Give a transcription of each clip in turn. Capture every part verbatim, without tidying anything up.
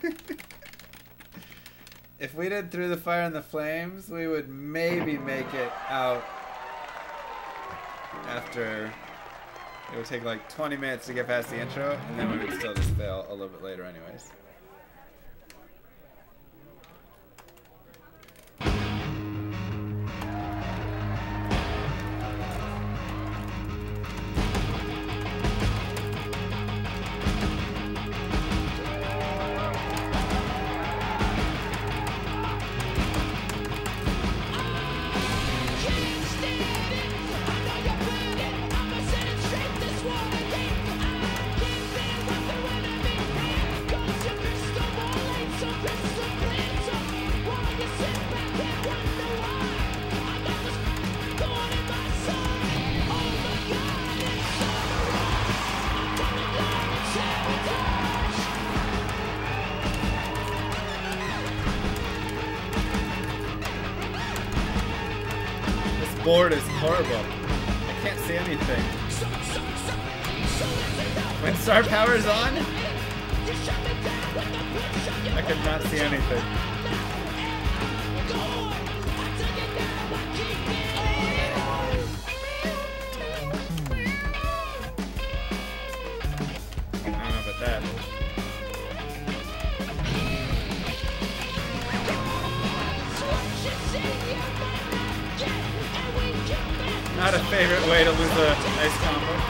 If we did Through the Fire and the Flames, we would maybe make it out after. It would take like twenty minutes to get past the intro, and then we would still just fail a little bit later anyways. Board is horrible. I can't see anything. When star power is on, I could not see anything. I don't know about that. Not a favorite way to lose a nice combo.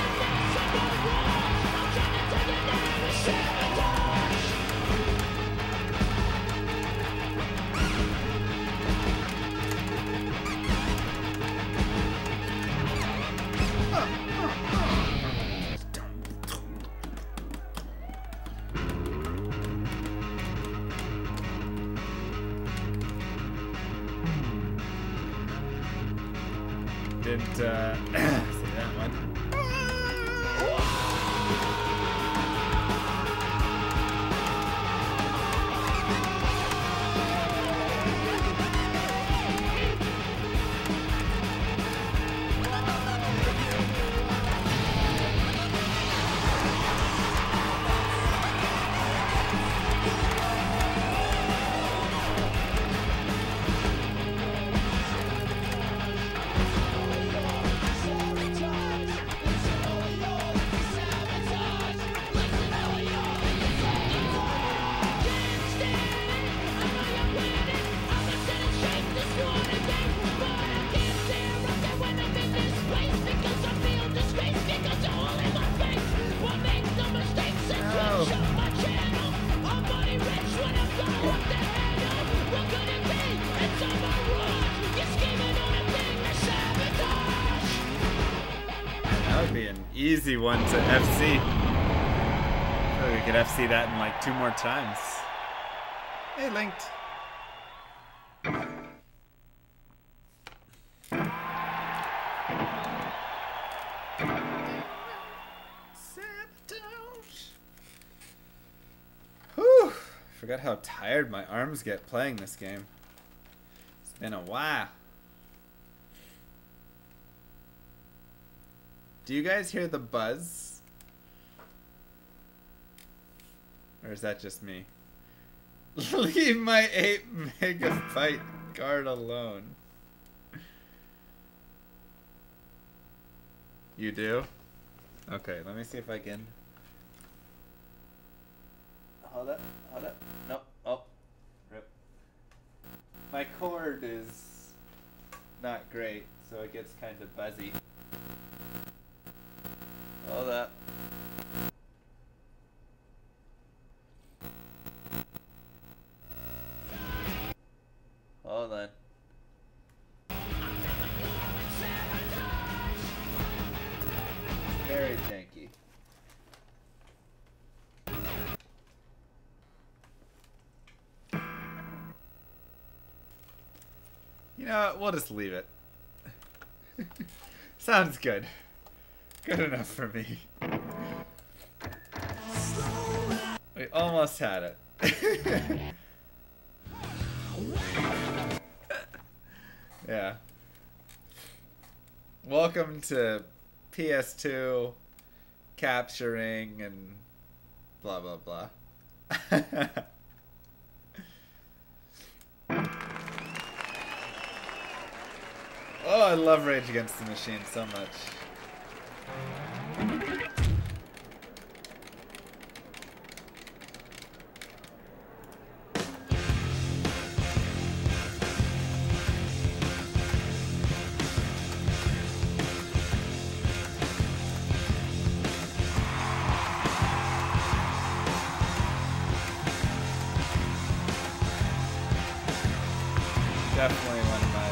Didn't uh, see that one. Easy one to F C. Oh, we could F C that in like two more times. Hey, Linked. Sabotage. Whew. Forgot how tired my arms get playing this game. It's been a while. Do you guys hear the buzz? Or is that just me? Leave my eight megabyte card alone. You do? Okay, let me see if I can. Hold up, hold up. Nope. Oh. Rip. My cord is not great, so it gets kind of buzzy. Hold up. Hold on. Very janky. You know what? We'll just leave it. Sounds good. Good enough for me. We almost had it. Yeah. Welcome to P S two capturing and blah blah blah. Oh, I love Rage Against the Machine so much. Definitely one of my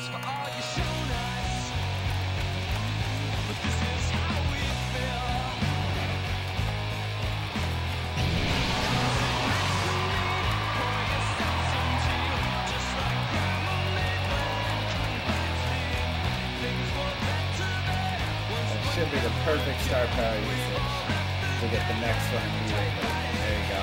Should be the perfect star power usage to get the next one immediately. There you go.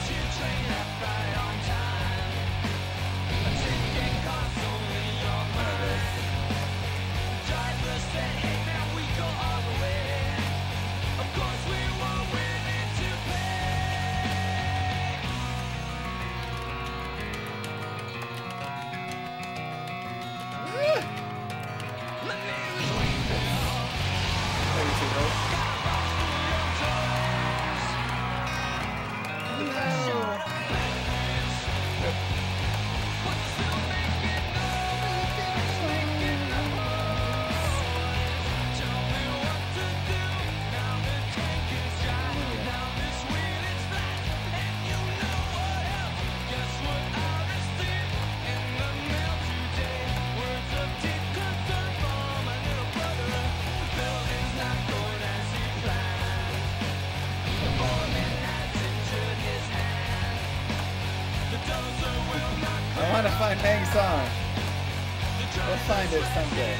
I want to find Hang Song. We'll find it someday.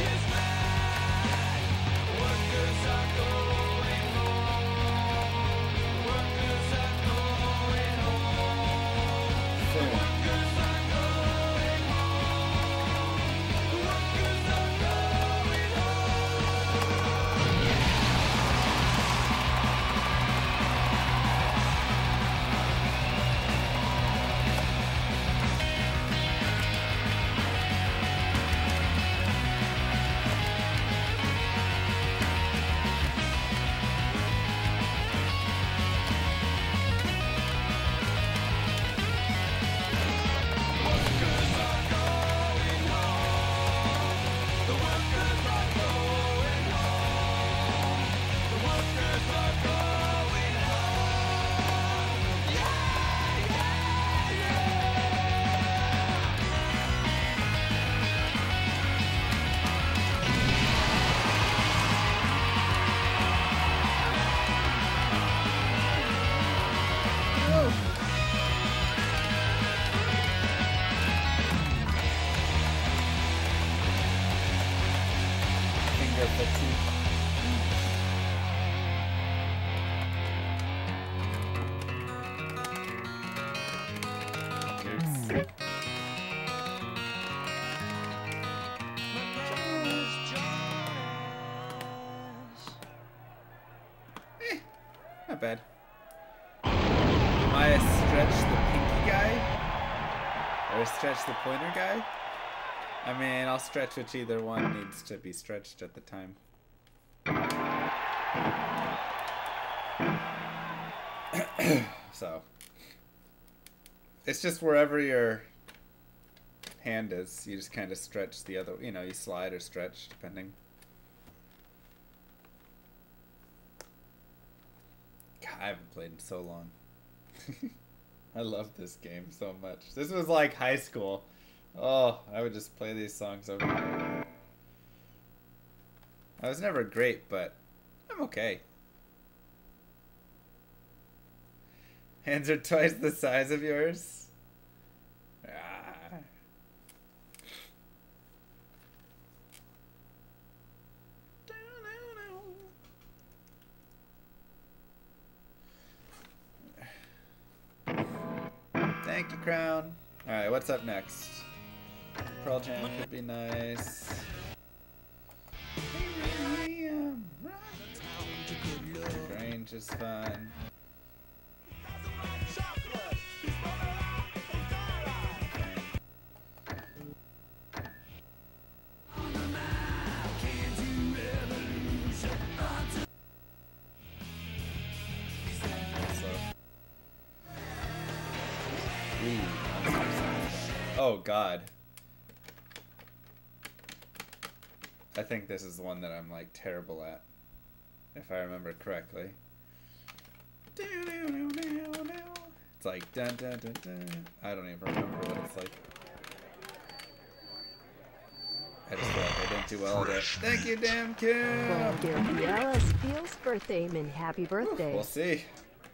Soon. Not bad. Am I a stretch the pinky guy? Or a stretch the pointer guy? I mean, I'll stretch which either one needs to be stretched at the time. So. It's just wherever your hand is, you just kind of stretch the other, you know, you slide or stretch, depending. I haven't played in so long. I love this game so much. This was like high school. Oh, I would just play these songs over and over. I was never great, but I'm okay. Hands are twice the size of yours. Ah. Thank you, Crown. Alright, what's up next? Pearl Jam could be nice. Grange is fun. Oh God. I think this is the one that I'm like terrible at, if I remember correctly. It's like dun dun dun dun. I don't even remember what it's like. I just feel like I didn't do well at it. Thank you, damn Kim! Well, dear Fiel, it's Fiel's birthday, and happy birthday. We'll see.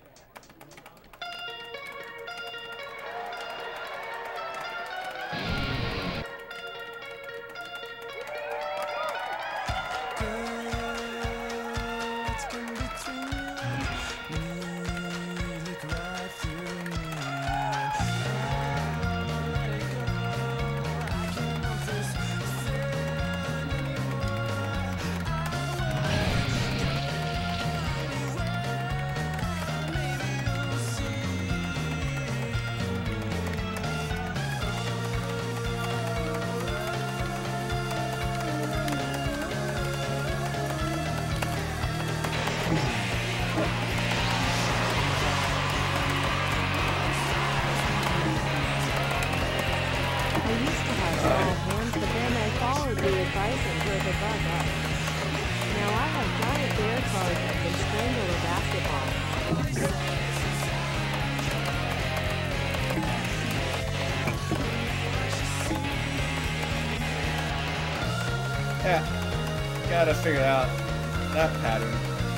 Yeah, gotta figure out that pattern.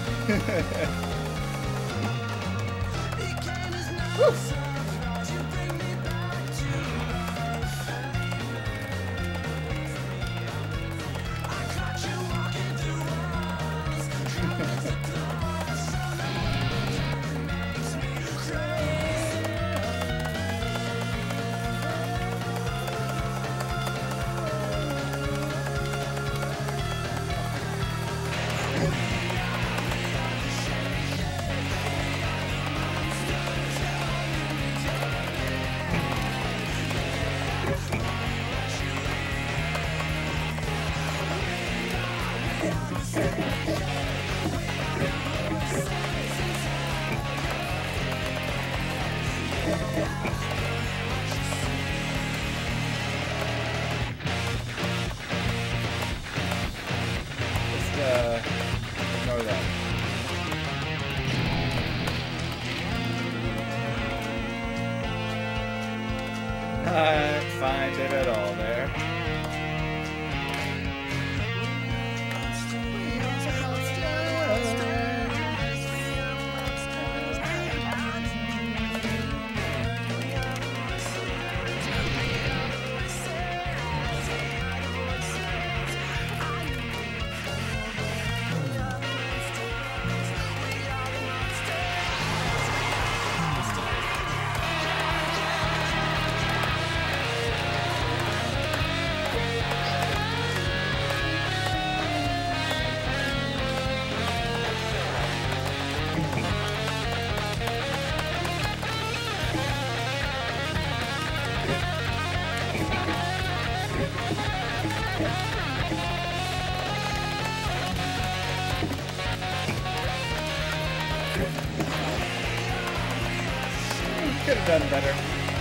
Can't find it at all there. Could have done better.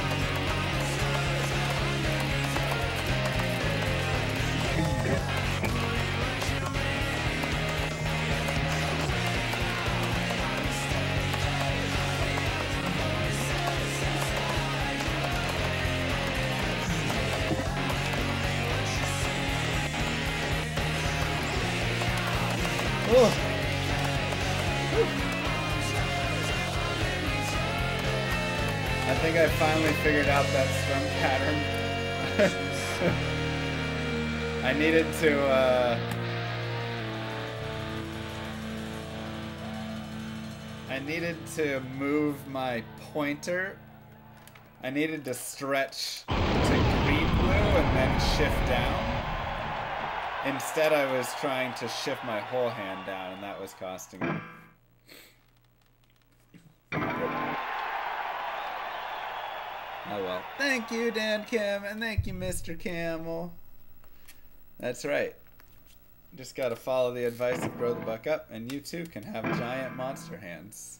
Oh. I think I finally figured out that strum pattern. I needed to, uh... I needed to move my pointer. I needed to stretch to green blue and then shift down. Instead, I was trying to shift my whole hand down, and that was costing me. Oh well. Thank you, Dan Kim, and thank you, Mister Camel. That's right. Just gotta follow the advice of Grow the Buck Up, and you too can have giant monster hands.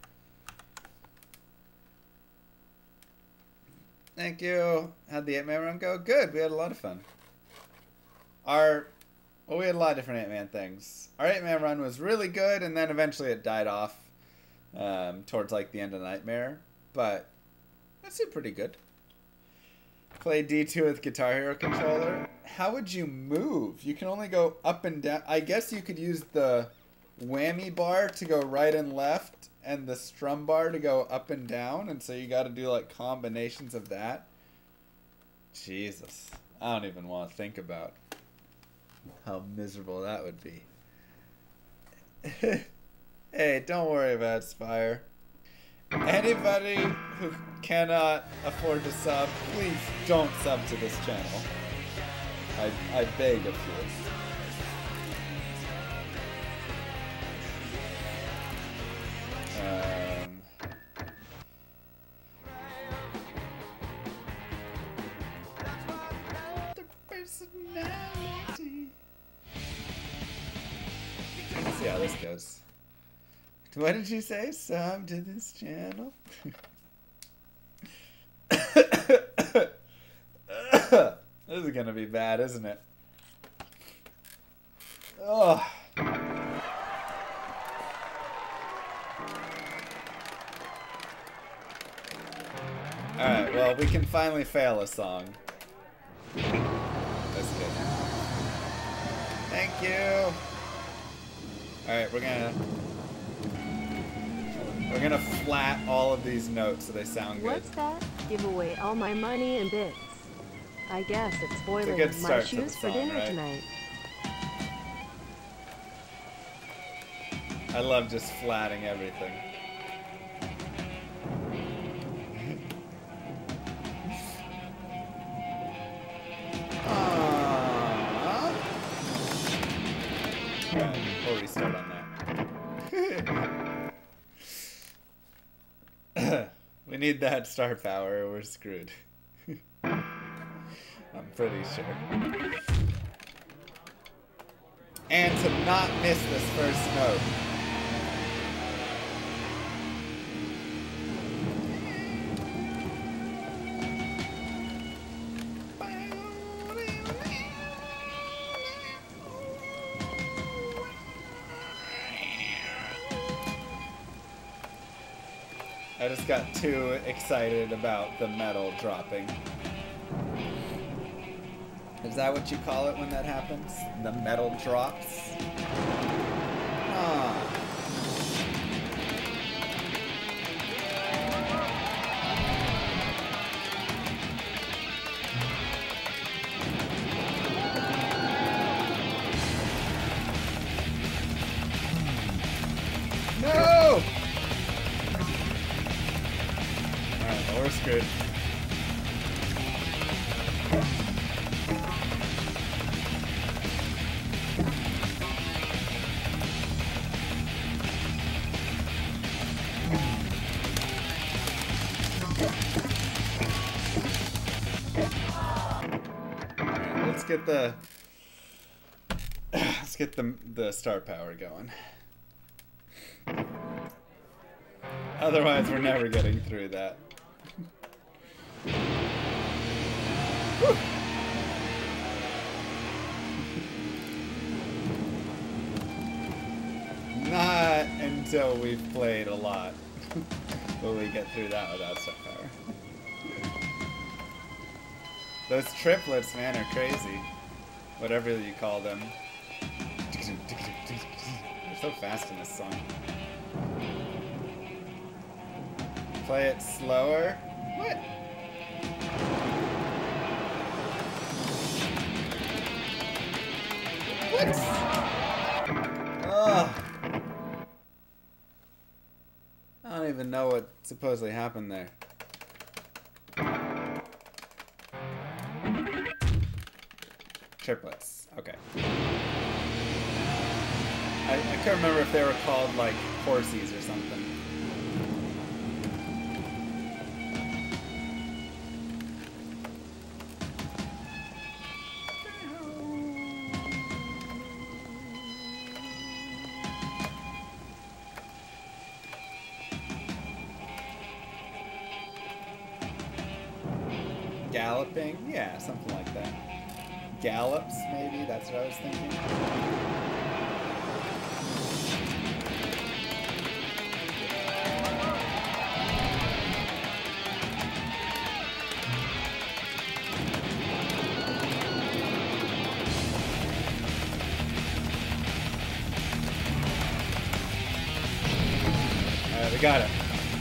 Thank you. How'd the eight-man run go? Good. We had a lot of fun. Our, well, we had a lot of different eight-man things. Our eight-man run was really good, and then eventually it died off um, towards like the end of Nightmare, but that's still pretty good. Play D two with Guitar Hero controller. How would you move? You can only go up and down. I guess you could use the whammy bar to go right and left and the strum bar to go up and down. And so you got to do like combinations of that. Jesus. I don't even want to think about how miserable that would be. Hey, don't worry about Spire. Anybody who cannot afford to sub, please don't sub to this channel. I, I beg of you. Um, the personality. Let's see how this goes. What did you say? Sub to this channel? This is gonna be bad, isn't it? Oh. Alright, well, we can finally fail a song. That's good. Thank you! Alright, we're gonna... We're gonna flat all of these notes so they sound good. What's that? Give away all my money and bits. I guess it's spoiling good my start to the shoes for song, dinner right? tonight. I love just flatting everything. Aww. Right, we'll restart on that. We need that star power or we're screwed. I'm pretty sure. And to not miss this first note. I just got too excited about the metal dropping. Is that what you call it when that happens? The metal drops? Ah. No! Alright, well, we're screwed. Let's get the let's get the the star power going. Otherwise, we're never getting through that. Not until we've played a lot will we get through that without star power. Those triplets, man, are crazy. Whatever you call them. They're so fast in this song. Play it slower? What? What? Ugh. I don't even know what supposedly happened there. Triplets. Okay. I, I can't remember if they were called, like, horsies or something. Galloping? Yeah, something like that. Gallops, maybe? That's what I was thinking. Alright, we got it.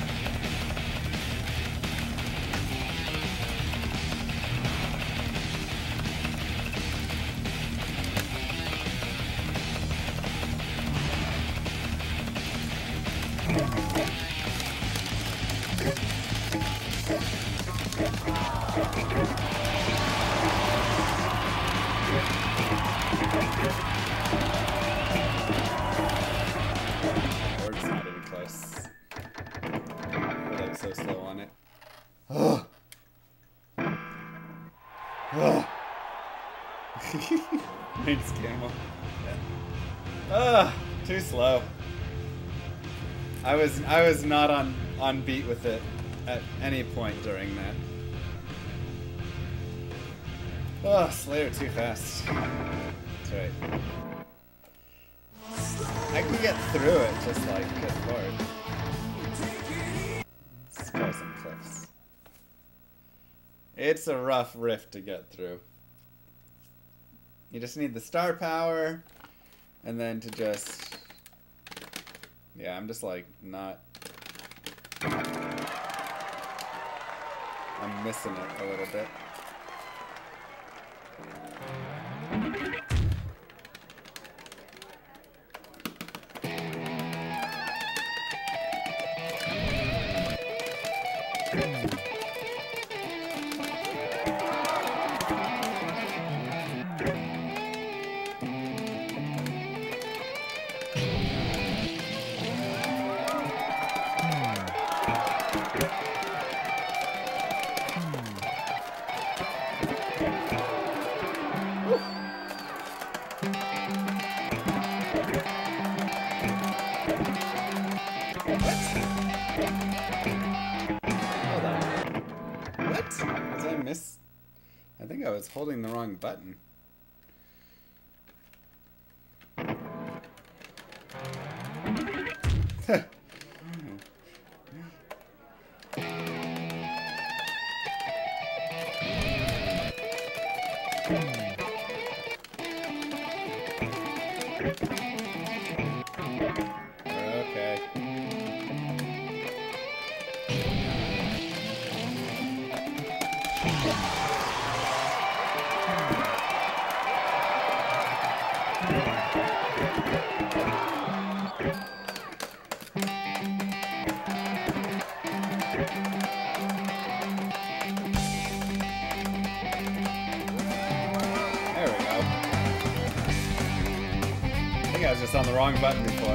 Orb's not even close. We're like so slow on it. Oh. Oh. Thanks, Camel. Ah, too slow. I was I was not on on beat with it at any point during that. Oh, Slayer too fast. That's right. I can get through it just like good lord. Let's try some cliffs. It's a rough rift to get through. You just need the star power, and then to just... Yeah, I'm just like not... I'm missing it a little bit. I think I was holding the wrong button. I was just on the wrong button before.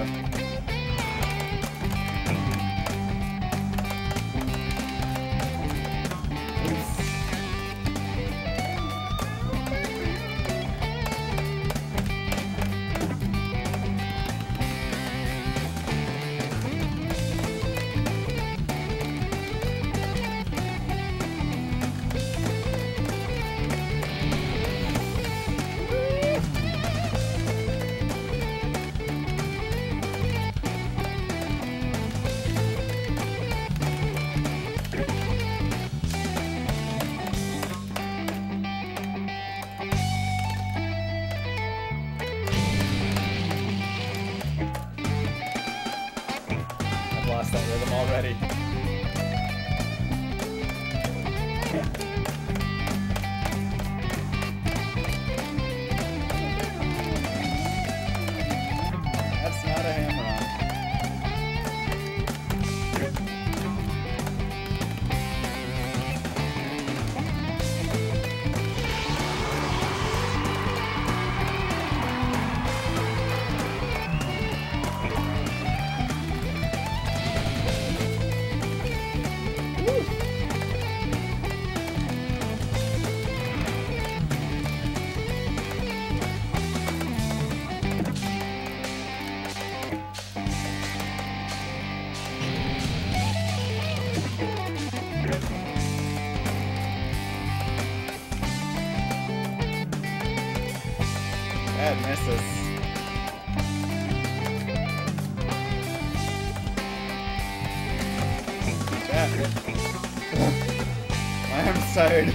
Lost that rhythm already. That's not a hammer-on. Bad misses. My arm's tired.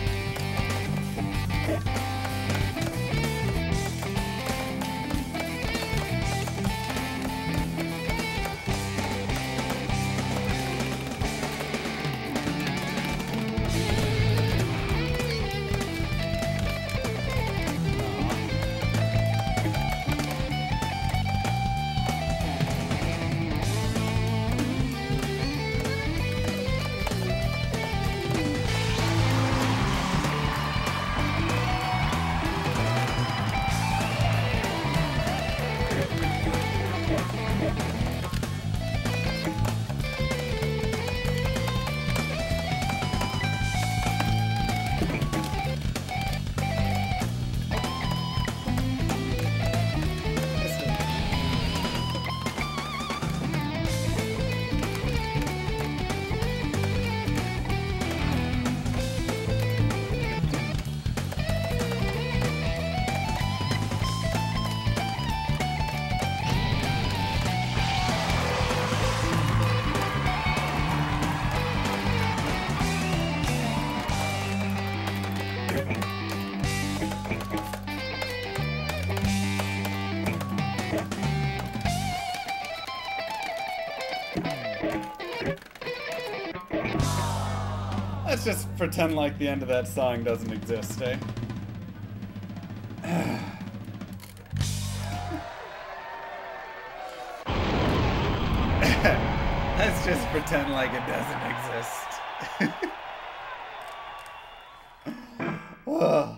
Let's just pretend like the end of that song doesn't exist, eh? Let's just pretend like it doesn't exist. Oh.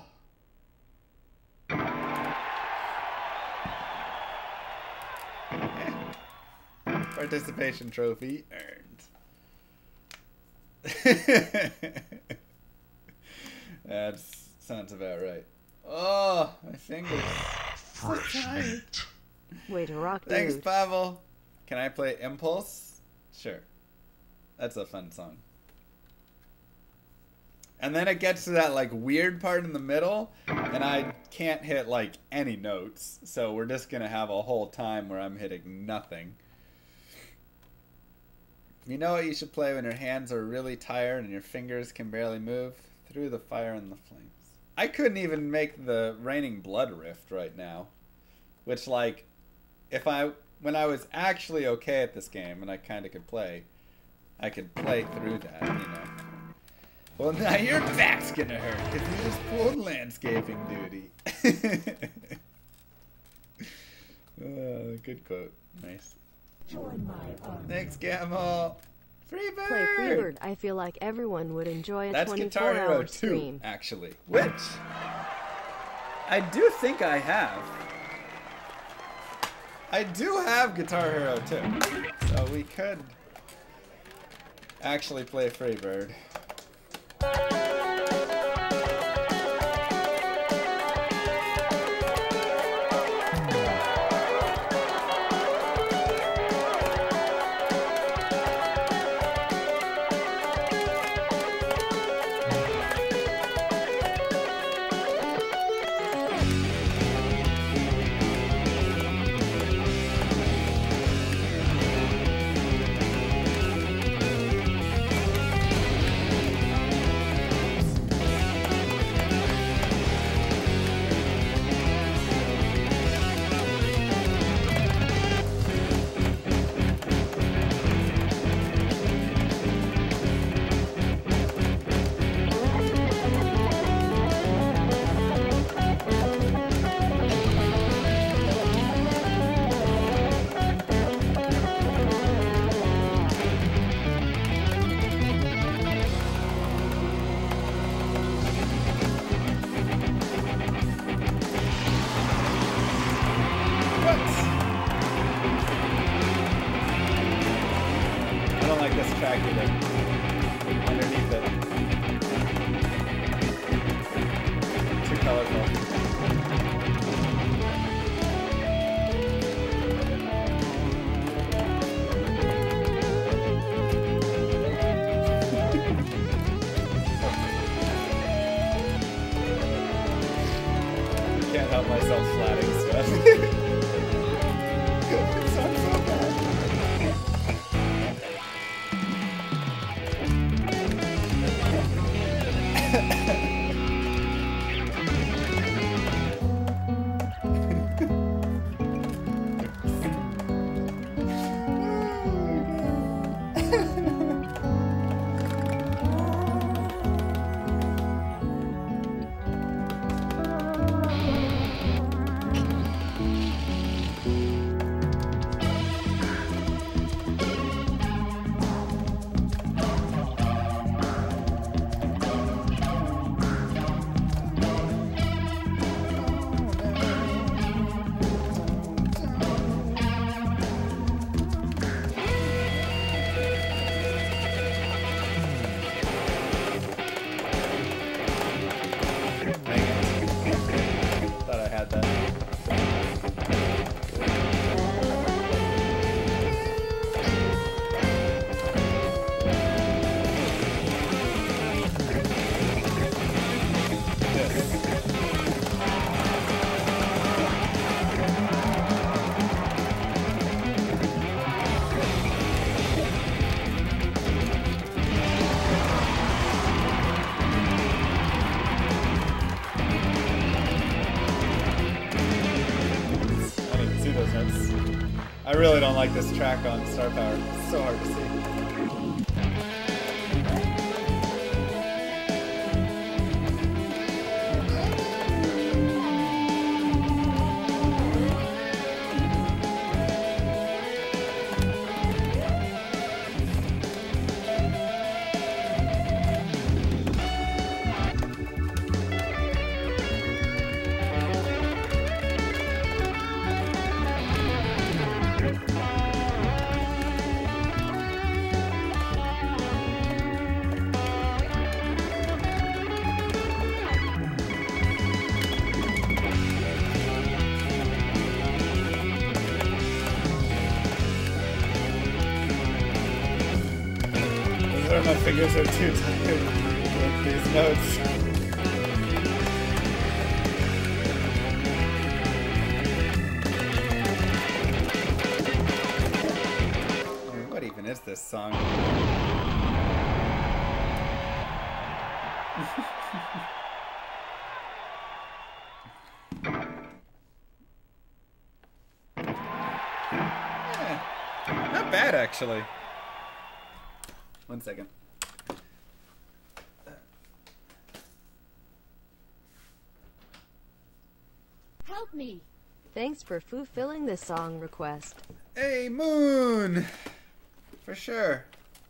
Participation trophy earned. That sounds about right. Oh, my fingers. So tired. Way to rock, Thanks, dude. Pavel. Can I play Impulse? Sure. That's a fun song. And then it gets to that like weird part in the middle, and I can't hit like any notes. So we're just gonna have a whole time where I'm hitting nothing. You know what you should play when your hands are really tired and your fingers can barely move? Through the Fire and the Flames. I couldn't even make the Raining Blood riff right now. Which, like, if I, when I was actually okay at this game and I kind of could play, I could play through that, you know. Well, now your back's gonna hurt because you just pulled landscaping duty. Oh, good quote. Nice. Thanks, Gamble. Freebird! Play Freebird. I feel like everyone would enjoy a That's Guitar twenty-four Hero hour two, stream. actually. Which I do think I have. I do have Guitar Hero two. So we could actually play Freebird. I really don't like this track on Star Power. It's so hard to see. Or my fingers are too tired with these notes. What even is this song? Yeah, not bad actually. One second. Help me. Thanks for fulfilling the song request. Hey, Moon! For sure.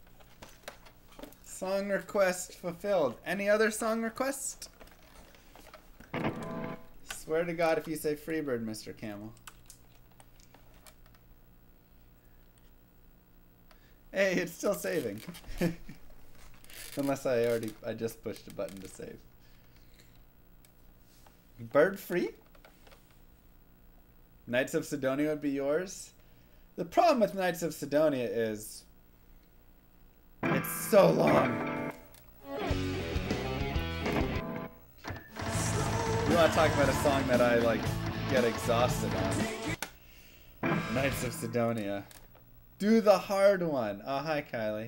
Song request fulfilled. Any other song request? Swear to God if you say Freebird, Mister Camel. Hey, it's still saving. Unless I already, I just pushed a button to save. Bird free? Knights of Sidonia would be yours? The problem with Knights of Sidonia is it's so long. You want to talk about a song that I like get exhausted on? Knights of Sidonia. Do the hard one. Oh, hi, Kylie.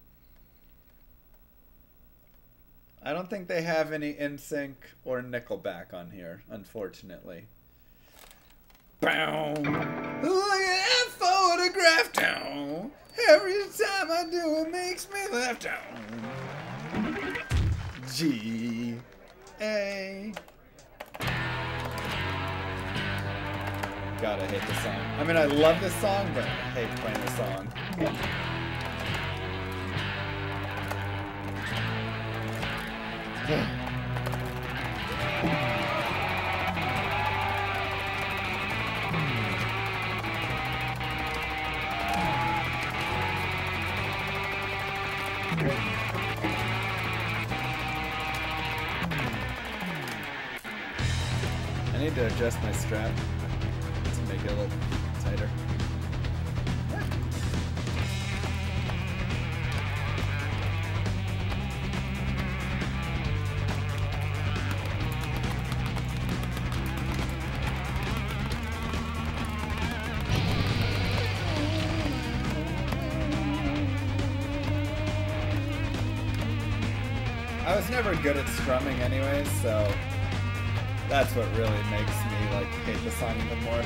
I don't think they have any N Sync or Nickelback on here, unfortunately. Bow. Look at that photograph down. Every time I do it makes me laugh down. G A. God, I hate this song. I mean, I love this song, but I hate playing the song. I need to adjust my strap to make it a little tighter. I was never good at strumming anyways, so that's what really makes me like hate the song even more.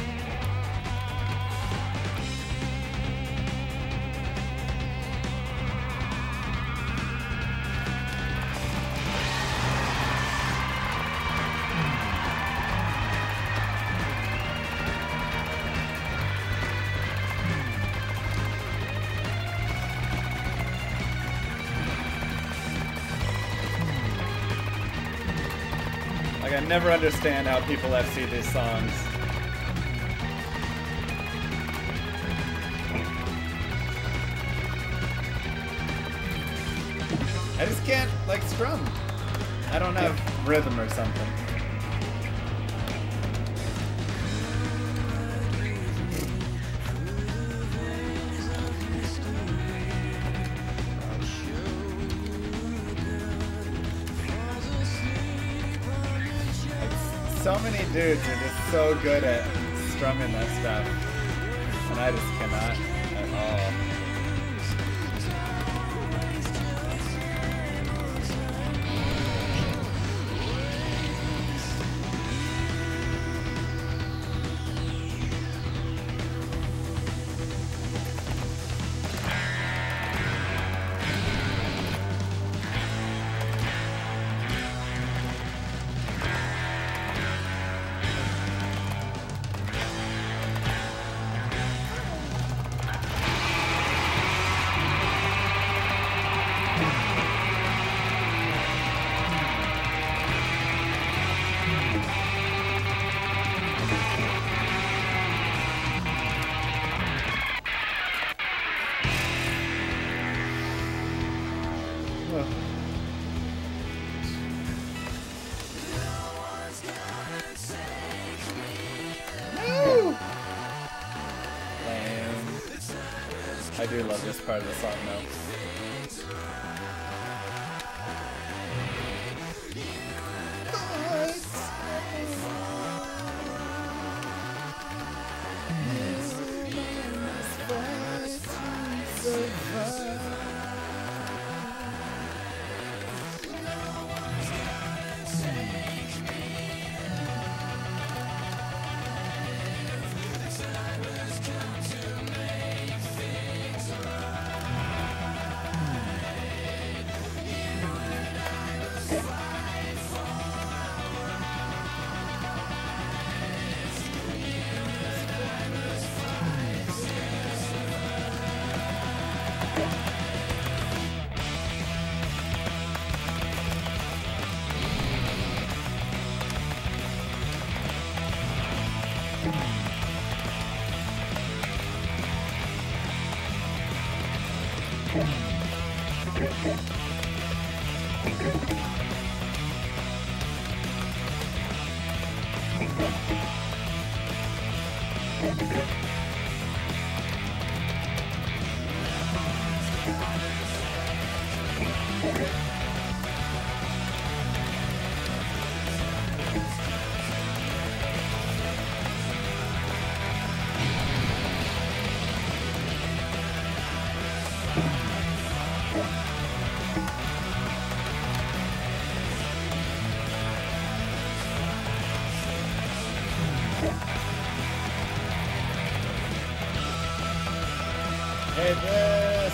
Like, I never understand how people have seen these songs. I just can't, like, strum. I don't have rhythm or something. So many dudes are just so good at strumming that stuff, and I just cannot at all. I I do love this part of the song though. Hey, this!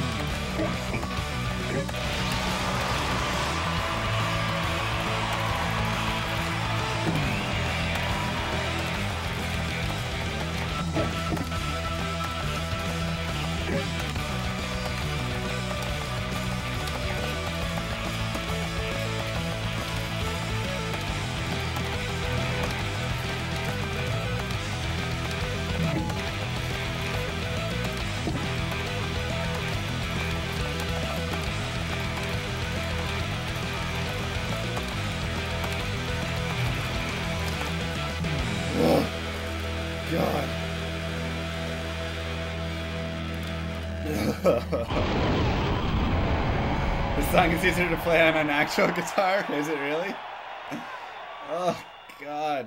God. This song is easier to play on an actual guitar? Is it really? Oh, God.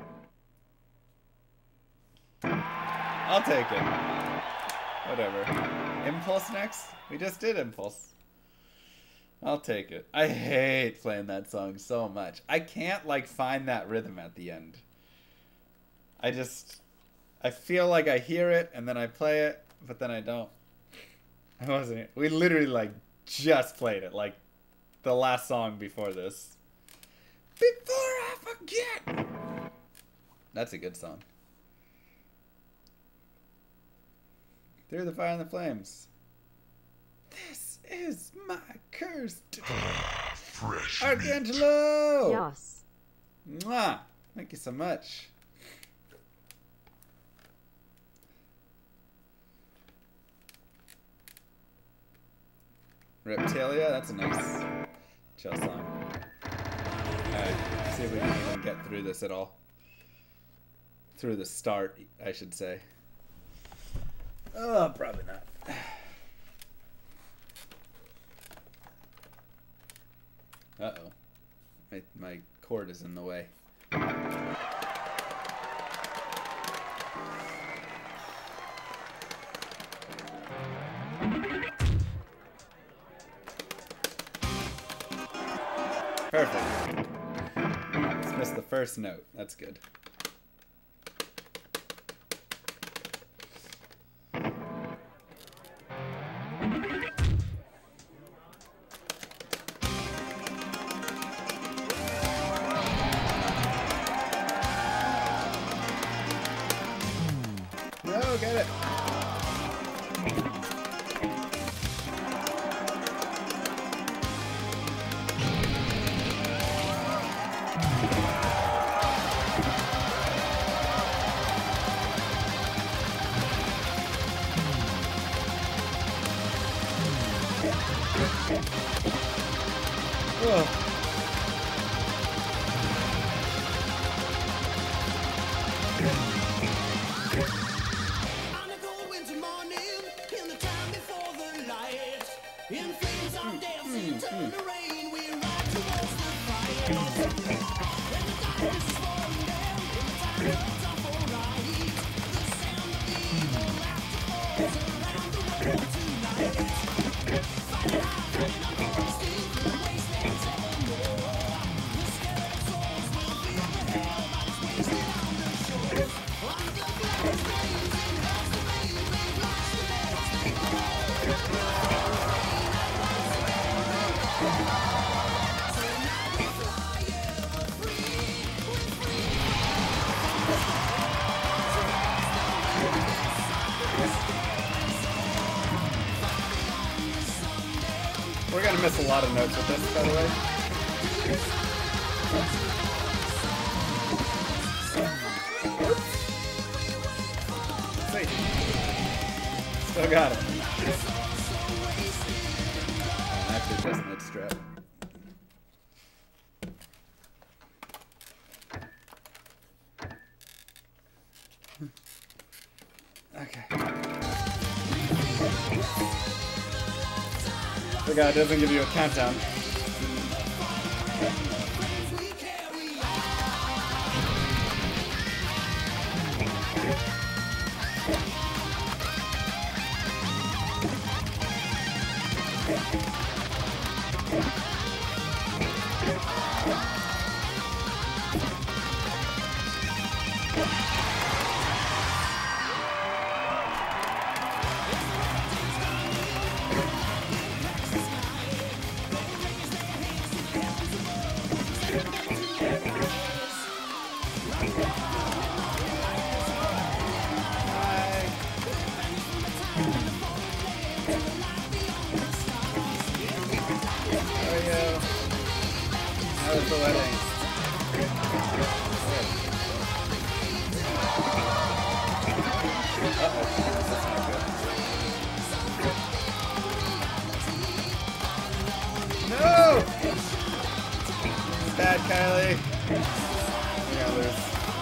I'll take it. Whatever. Impulse next? We just did Impulse. I'll take it. I hate playing that song so much. I can't, like, find that rhythm at the end. I just... I feel like I hear it, and then I play it, but then I don't. I wasn't... We literally, like, just played it. Like, the last song before this. Before I forget! That's a good song. Through the Fire and the Flames. This is my cursed... Fresh Arcangelo! Yes. Mwah! Thank you so much. Reptilia, that's a nice chill song. Alright, see if we can even get through this at all. Through the start, I should say. Oh, probably not. Uh-oh. My, my cord is in the way. Perfect. Just missed the first note. That's good. No, get it. On a cold winter morning in the town We're gonna miss a lot of notes with this, by the way. Sweet. Still got it. Oh, actually, just mid-strap. Okay. Forgot it doesn't give you a countdown. No! Bad, Kylie. We're gonna lose.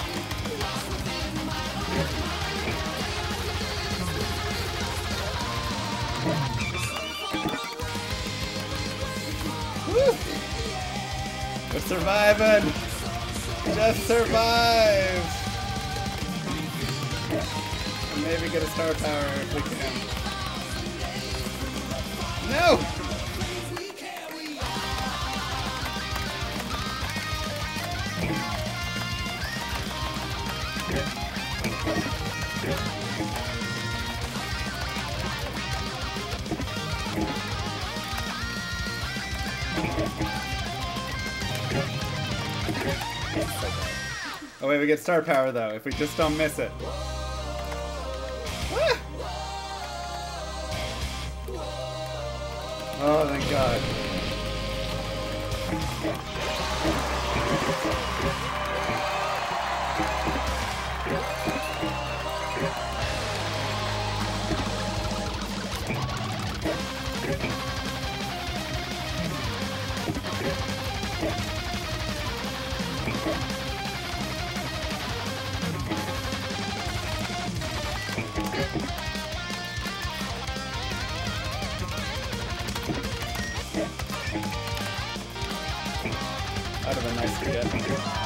Woo! We're surviving! Just survive! And maybe get a star power if we can. No! Oh wait, we get star power though, if we just don't miss it. Ah! Oh, thank God. That would have been nice to get.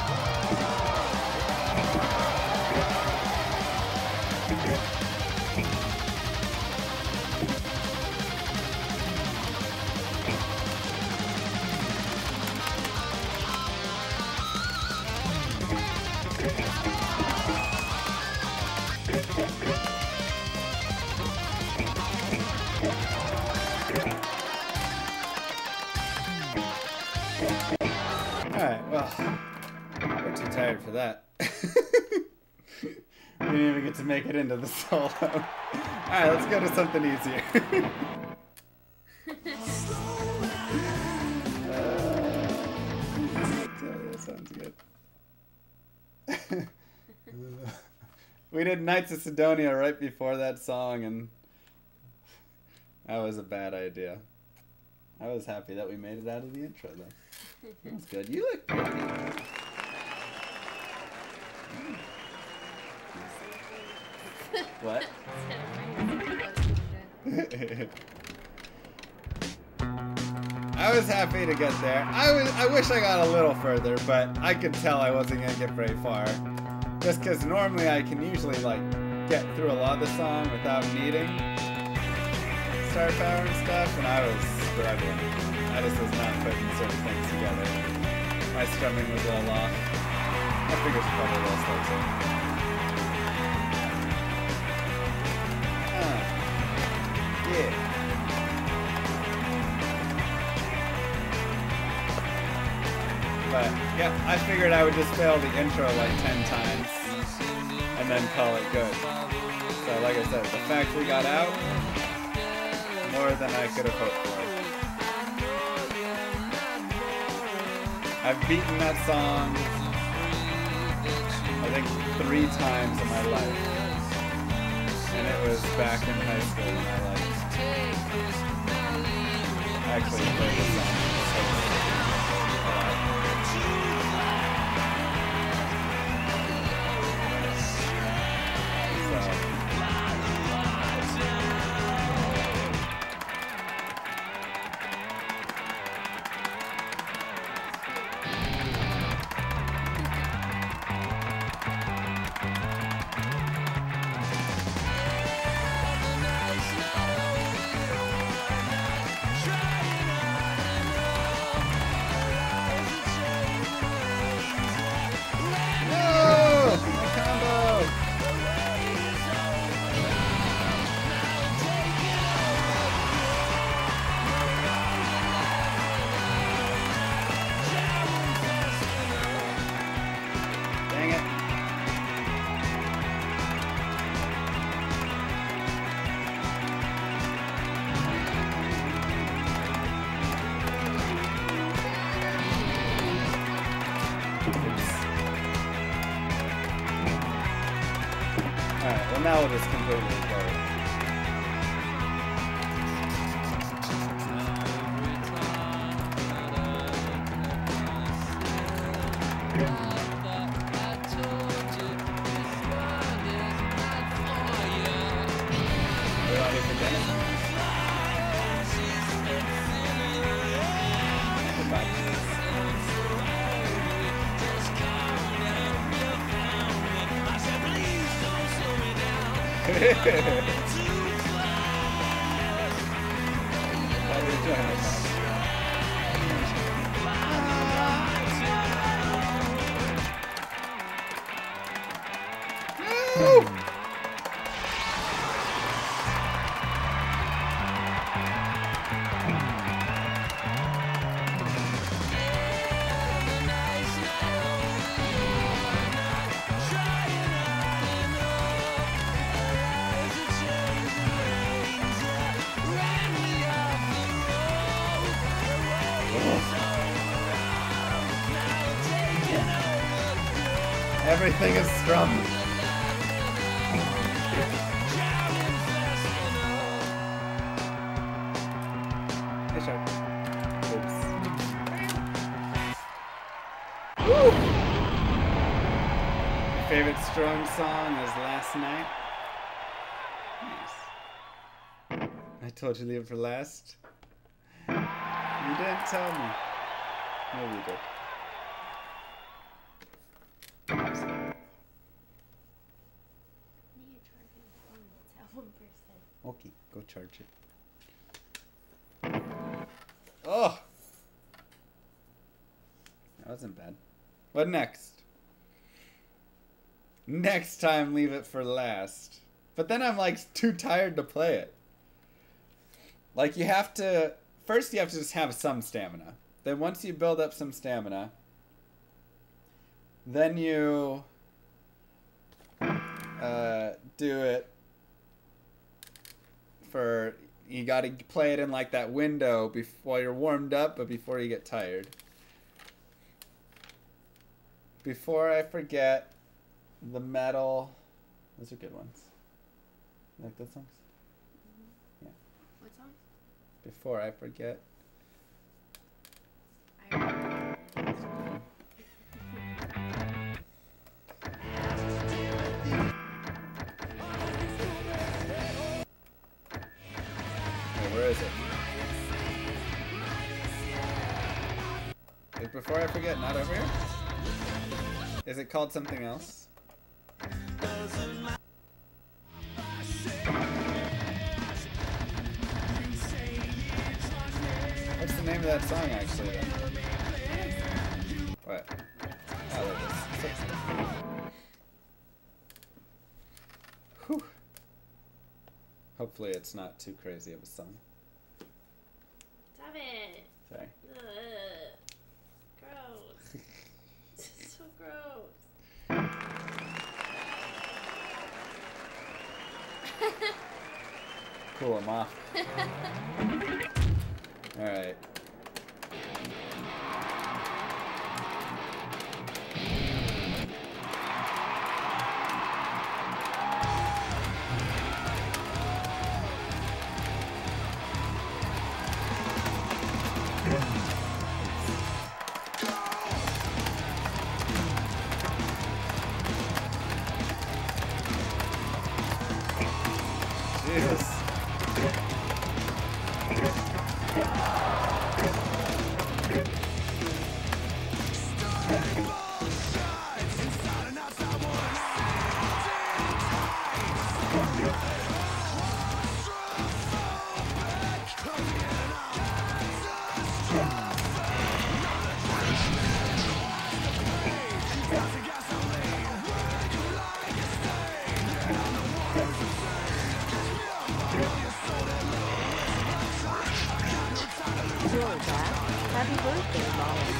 Alright, well, we're too tired for that. We didn't even get to make it into the solo. Alright, let's go to something easier. uh, that sounds good. We did Knights of Sidonia right before that song, and that was a bad idea. I was happy that we made it out of the intro, though. That was good. You look pretty. What? I was happy to get there. I was. I wish I got a little further, but I could tell I wasn't gonna get very far. Just because normally I can usually like get through a lot of the song without needing star power and stuff, and I was struggling. I just was not putting certain things together. My strumming was a little off. I figured it's probably a little slow too. Uh, yeah. But yeah, I figured I would just fail the intro like ten times and then call it good. So like I said, the fact we got out, more than I could have hoped for. I've beaten that song, I think, three times in my life. And it was back in high school when I like actually played this song. Alright, well now we'll just completely go. Everything is strummed. Hey, Shark. Oops. Woo! Favorite strong song is Last Night. Nice. I told you to leave it for last. You didn't tell me. Maybe you did. Okay, go charge it. Oh! That wasn't bad. What next? Next time, leave it for last. But then I'm like too tired to play it. Like you have to, first you have to just have some stamina. Then once you build up some stamina, then you uh, do it for, you got to play it in like that window before you're warmed up, but before you get tired. Before I forget, the metal, those are good ones. You like those songs? Mm-hmm. Yeah. What songs? Before I forget. I remember. Where is it? Before I forget, not over here? Is it called something else? What's the name of that song actually then? What? Oh, there it is. Whew. Hopefully it's not too crazy of a song. Stop it. Sorry. Ugh. Gross. So gross. Cool, I'm off. Alright. Jesus. Georgia, happy birthday, Molly.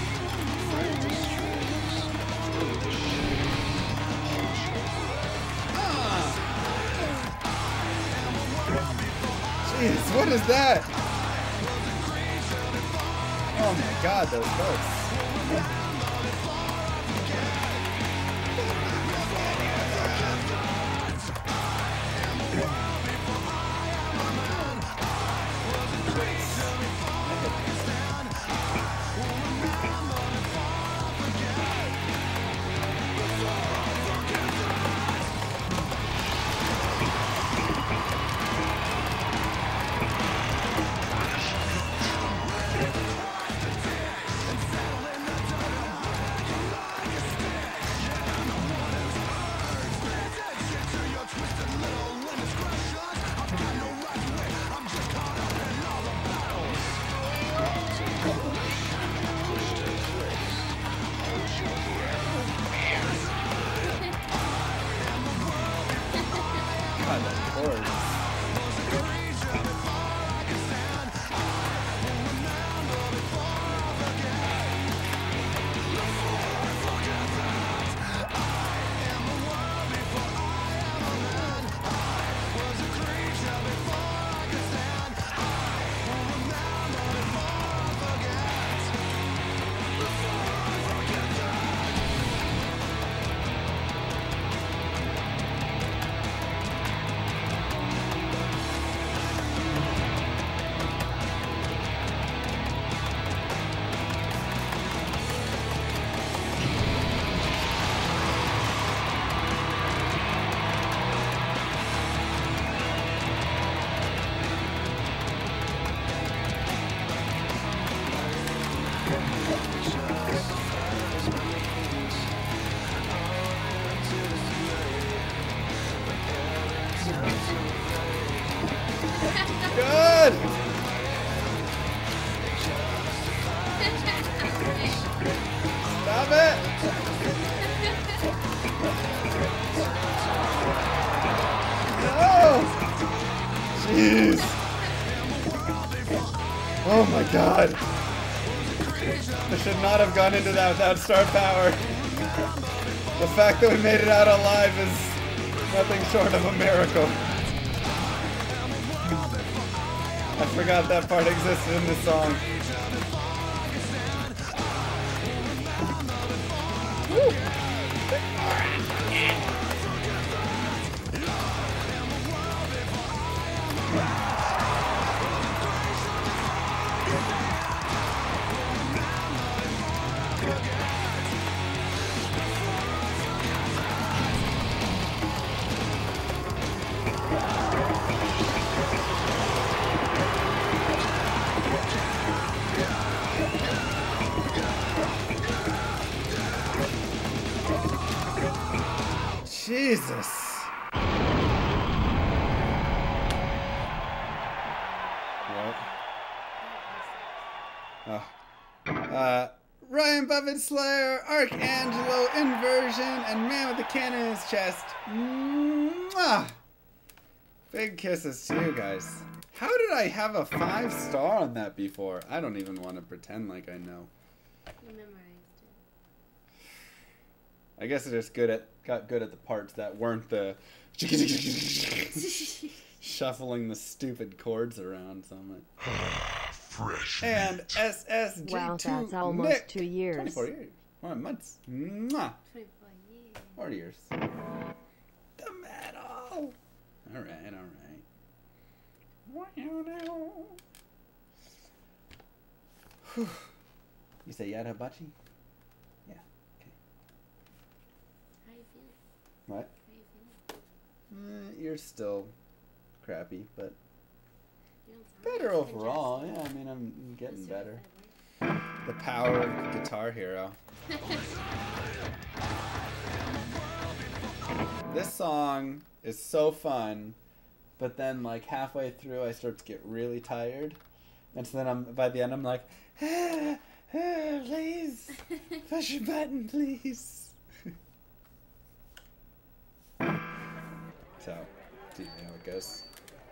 Jeez, what is that? Oh my god, those boats. God, the chords. Good! Stop it! No! Jeez! Oh my god! I should not have gone into that without star power. The fact that we made it out alive is nothing short of a miracle. I forgot that part existed in the song. Woo. Jesus. What? Oh. Uh, Ryan Buffett Slayer, Archangelo Inversion, and Man with the Cannon in his chest. Mwah! Big kisses to you guys. How did I have a five star on that before? I don't even want to pretend like I know. You memorized I guess I just good at got good at the parts that weren't the it. shuffling the stupid chords around. So I'm like, Fresh. and S S G two Wow, that's almost Nick. two years. twenty-four years. Well, months. Mwah. twenty-four years. Four years. The metal. All right, all right. Whew. You say Yad Habachi? Yeah. Okay. How you feeling? What? How you feeling? Eh, you're still crappy, but You don't sound better like it's overall. congested. Yeah, I mean, I'm getting What's your better. favorite? The power of Guitar Hero. This song is so fun, but then like halfway through I start to get really tired, and so then I'm by the end I'm like, ah, ah, please push your button, please. So, see how it goes.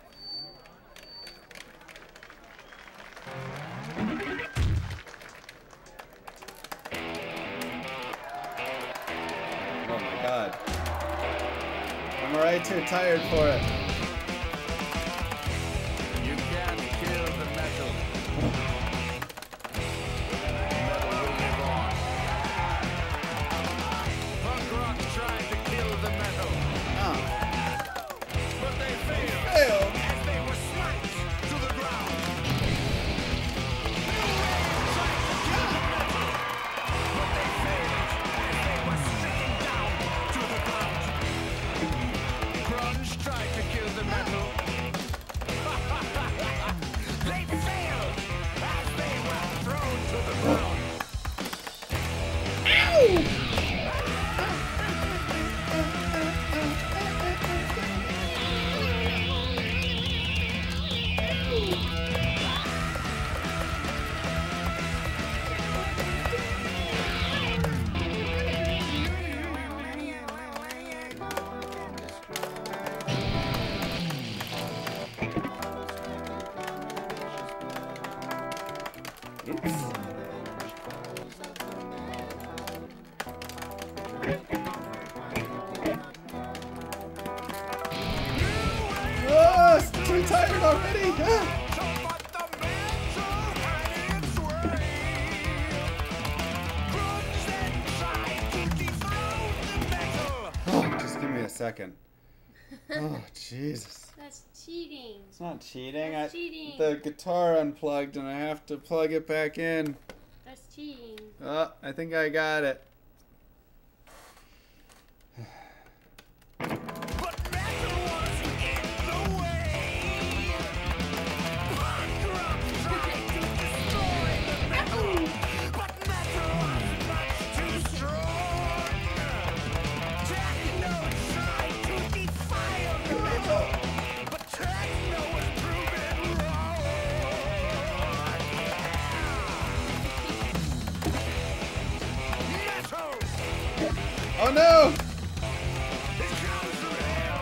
Oh my god. I'm alright too tired for it. You can't kill the metal. Metal will live on. Punk rock tried to kill the metal, Oh. but they failed Failed. as they were smacked to the ground. New wave tried to kill the metal, but they failed as they were stricken down to the ground. Grunge tried to kill the metal. They failed as they were thrown to the ground. Oh, it's too tired already. Ah. But the metal had its way. Grunge then tried to dethrone the metal. Oh, just give me a second. Oh, Jesus. That's cheating. It's not cheating. That's I, cheating. the guitar unplugged and I have to plug it back in. That's cheating. Oh, I think I got it. But metal was in the way. Punk rock tried to destroy the metal, but metal was much too strong. Techno tried to defile the metal, but techno was proven wrong. Metal! Oh no! It comes from hell!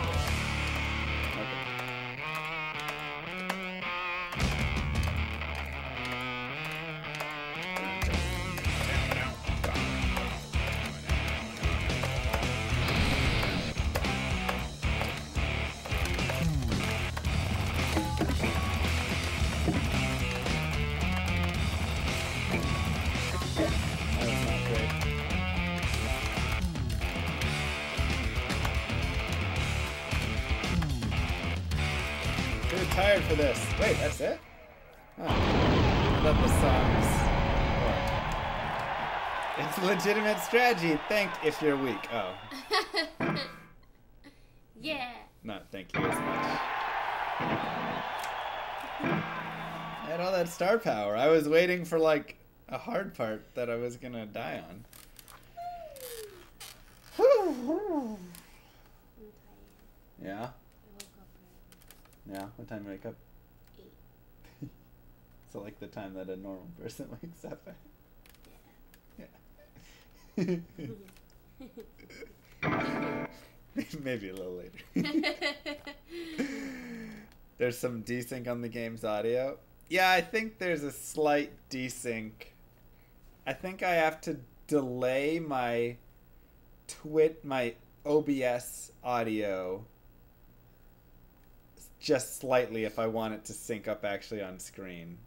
That's not great. Too tired for this. Wait, that's it? Oh. I thought the songs. It's legitimate strategy. Think if you're weak. Oh, Yeah. not thank you as much. I had all that star power. I was waiting for like a hard part that I was gonna die on. Yeah? I woke up around Yeah? What time do you wake up? eight. So like the time that a normal person wakes up at. Yeah. Yeah. Maybe a little later. There's some desync on the game's audio. Yeah, I think there's a slight desync. I think I have to delay my twit my O B S audio just slightly if I want it to sync up actually on screen.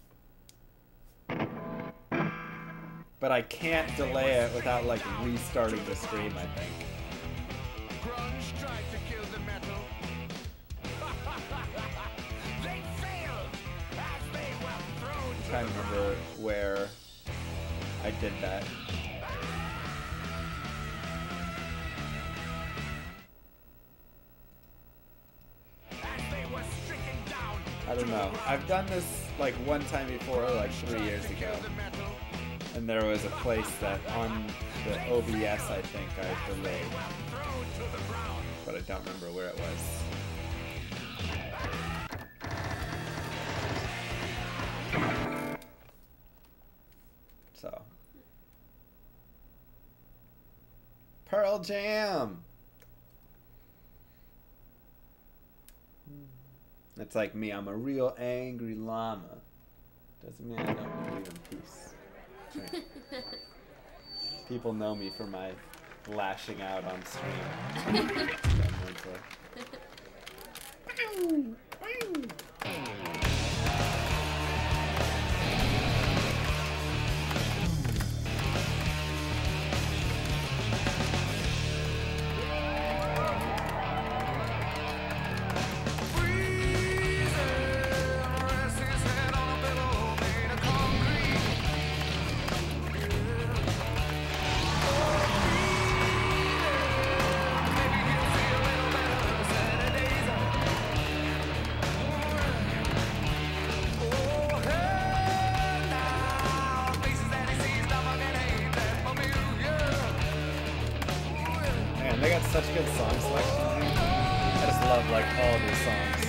But I can't delay it without like restarting the stream, I think. Grunge tried to kill the metal. They failed as they were thrown I'm to trying to remember where I did that. as they were stricken down. I don't know. I've done this like one time before, like three years To ago. kill the metal. And there was a place that on the O B S I think I delayed. Thrown to the ground. But I don't remember where it was. So. Pearl Jam! It's like me, I'm a real angry llama. Doesn't mean I don't believe in peace. Right. People know me for my lashing out on stream. Man, they got such good song selection. I just love like all these songs.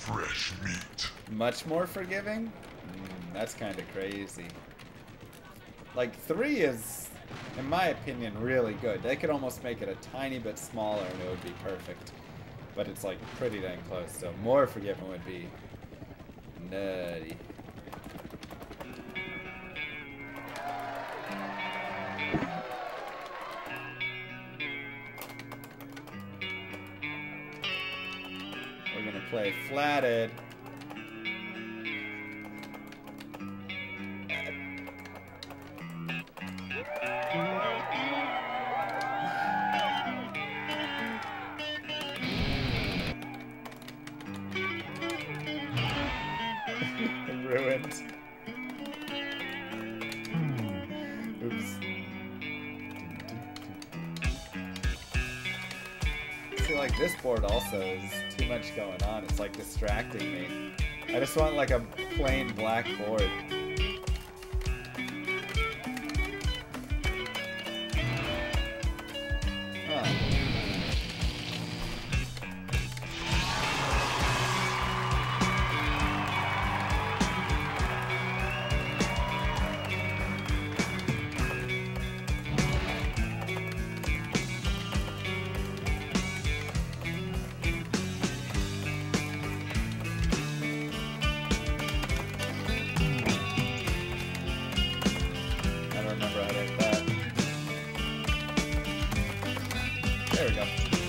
fresh meat. Much more forgiving? Mm, that's kind of crazy. Like, three is, in my opinion, really good. They could almost make it a tiny bit smaller and it would be perfect. But it's, like, pretty dang close. So more forgiving would be nutty. We're gonna play flatted. Ruined. Oops. I feel like this board also is too much going on. It's like distracting me. I just want like a plain black board. Huh. I don't remember how to hit that. There we go.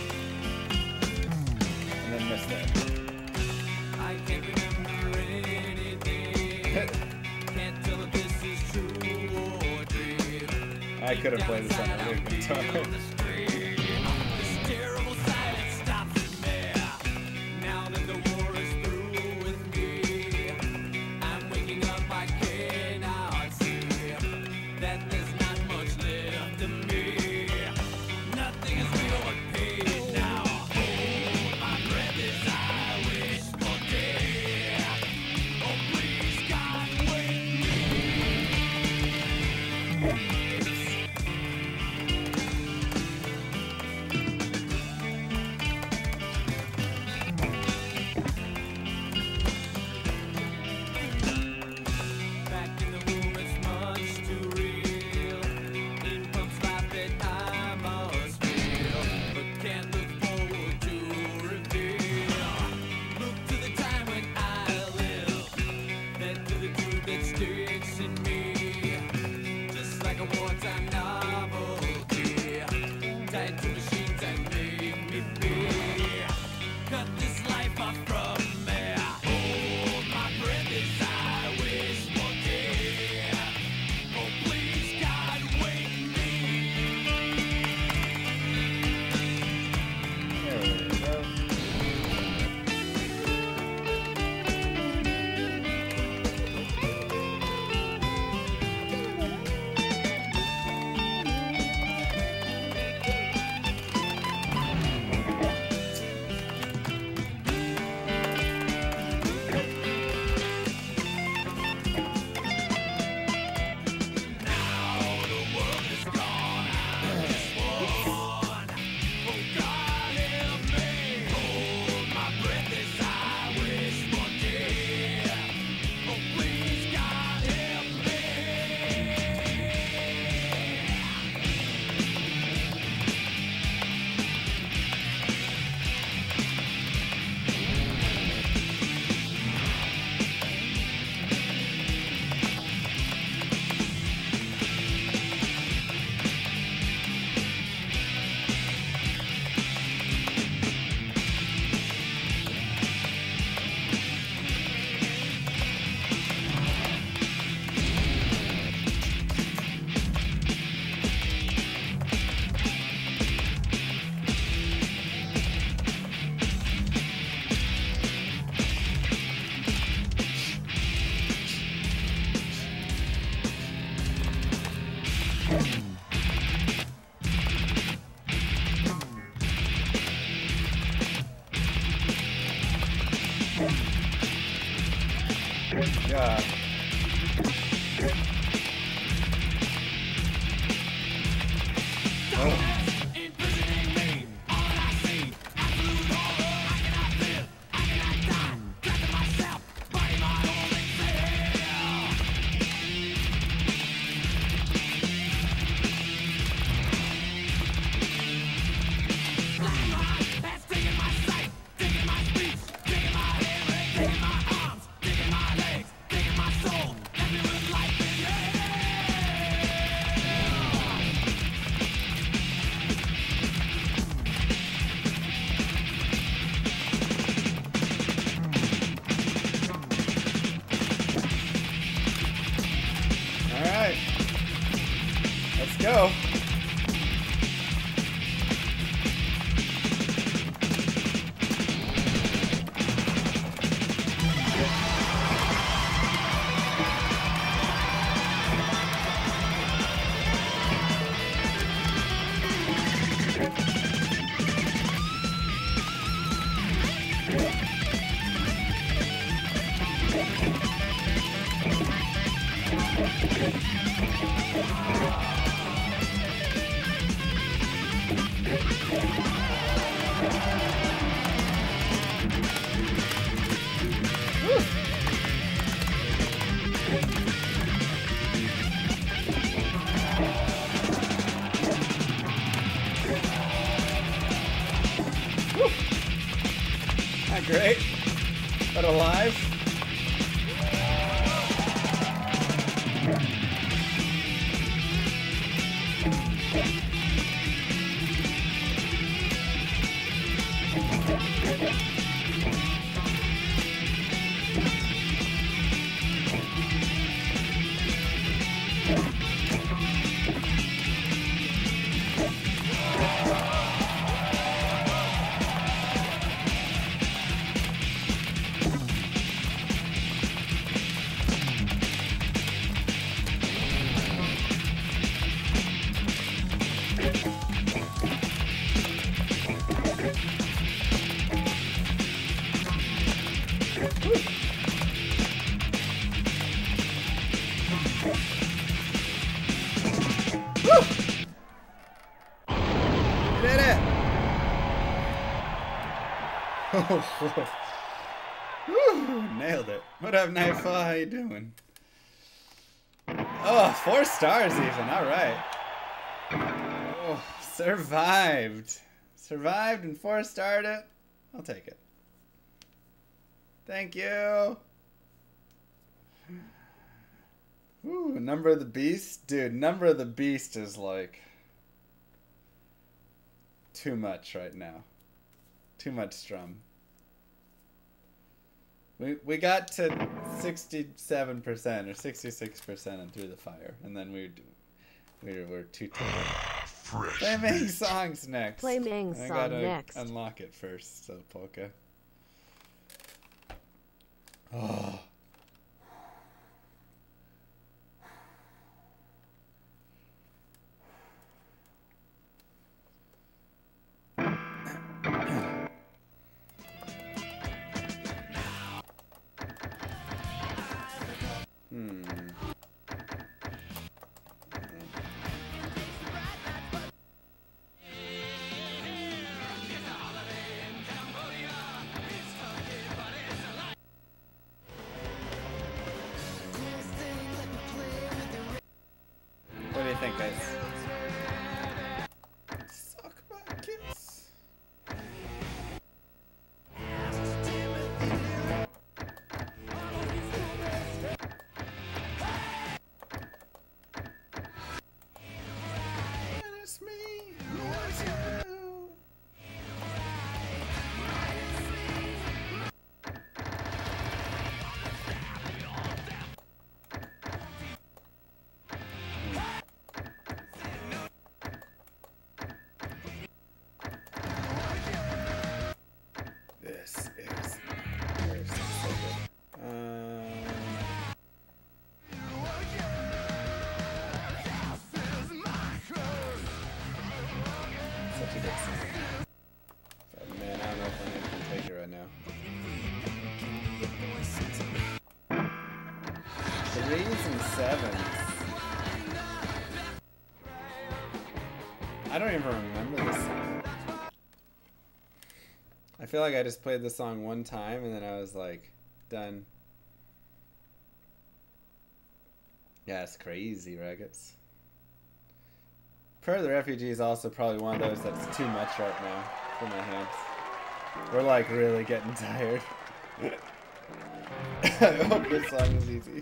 And then missed it. I can't remember anything. Can't tell if this is true or dream. I could have played this on a real guitar. This terrible silence stops in there. Now that the war is through with me, I'm waking up, I cannot see that there's not much left of me. Nothing is real but pain now. Hold my breath as I wish for death. Oh please God, wake me. Back in the room, it's much too real. It pumps life that I must feel, but can't look forward to reveal. Look to the time when I live, then to the truth that sticks in me, just like a wartime novelty, tied to machines that make me be. Cut this life off from me. Hold my breath as I wish for death. Oh please God, wake me. There we go. Now the world is gone, I'm sworn. Oh God, help me. Hold my breath as I wish for death. Oh please God, help me. Yeah. Oh. Imprisoning me, all I see, absolute horror. I cannot live, I cannot die. go. Not great, but alive. Woo, nailed it. What up, Nightfall? How you doing? Oh, four stars even. All right. Oh, survived. Survived and four starred it. I'll take it. Thank you. Ooh, Number of the Beast? Dude, Number of the Beast is like too much right now. Too much strum. We we got to sixty-seven percent or sixty-six percent and through the fire, and then we we were too tired. Play Ming songs next. Play Ming I song gotta next. unlock it first, so polka. Oh. Hmm. What do you think, guys? Suck my kiss. It's me, it's you. This is this is so good. Um, such a good song. But man, I don't know if I'm gonna take it right now. Threes and sevens. I don't even remember this song. I feel like I just played the song one time and then I was like, done. Yeah, it's crazy, Raggets. Prayer of the Refugee is also probably one of those that's too much right now for my hands. We're like really getting tired. I hope this song is easy.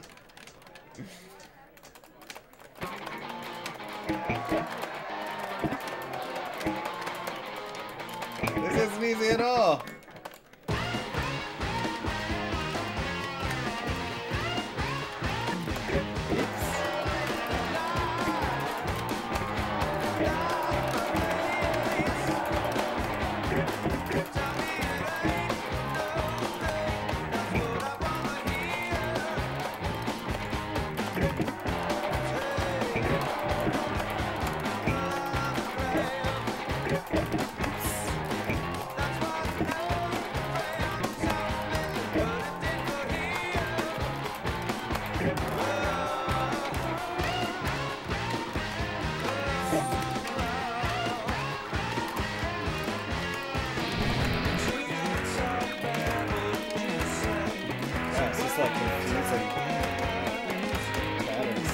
This isn't easy at all. Oops. just like confusing patterns.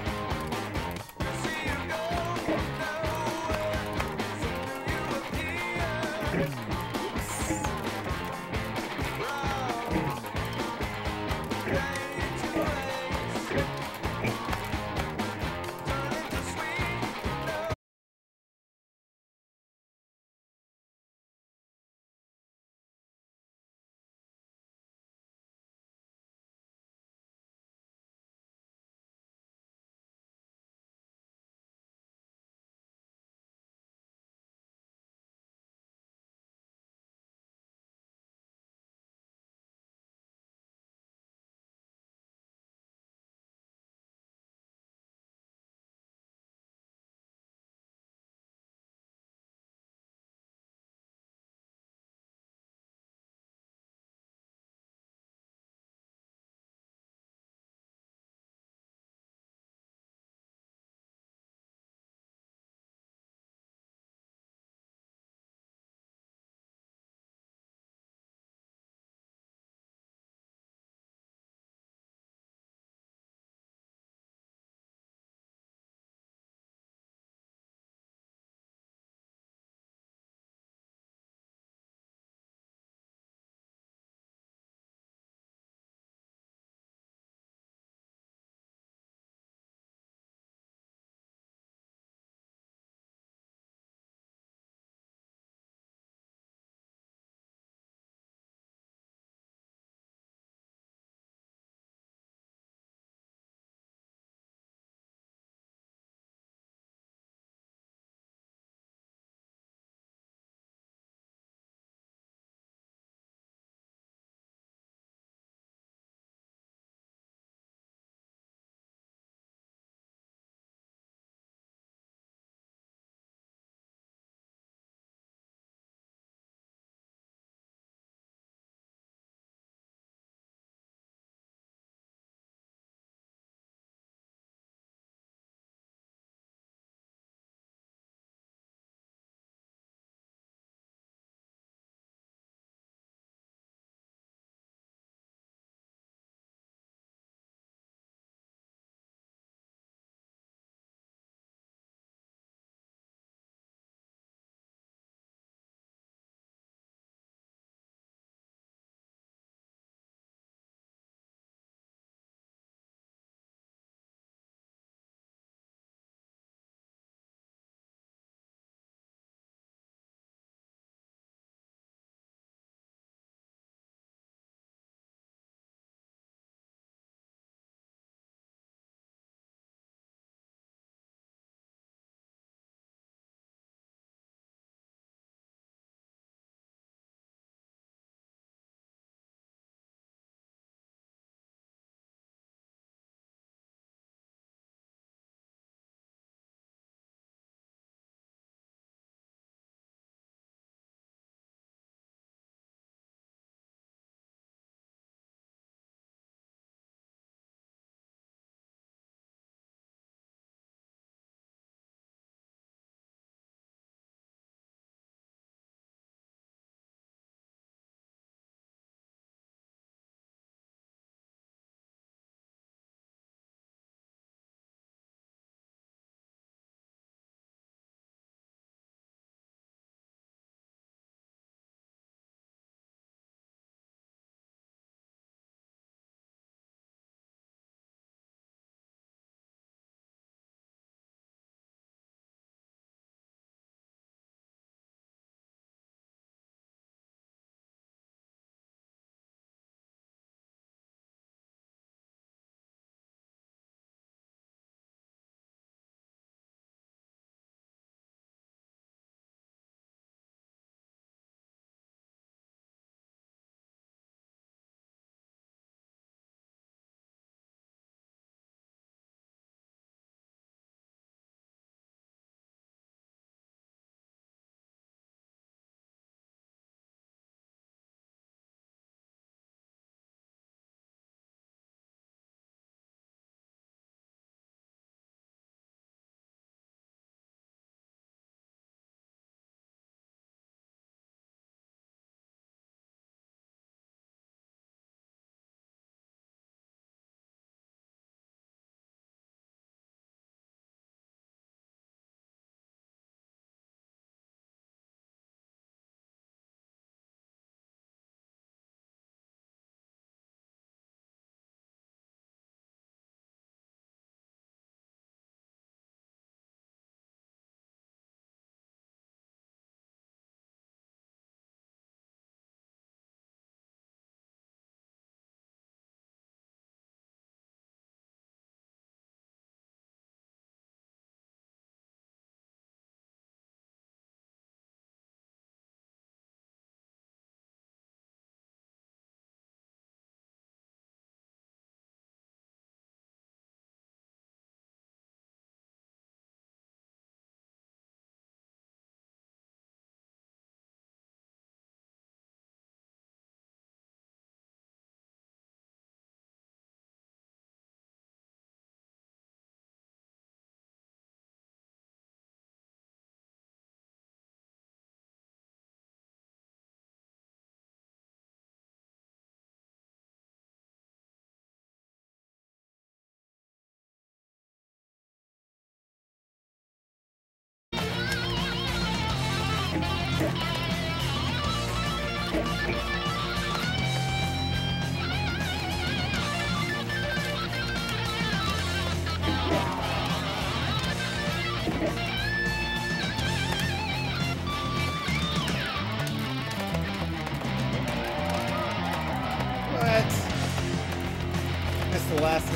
See you go nowhere. So you appear.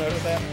note of that?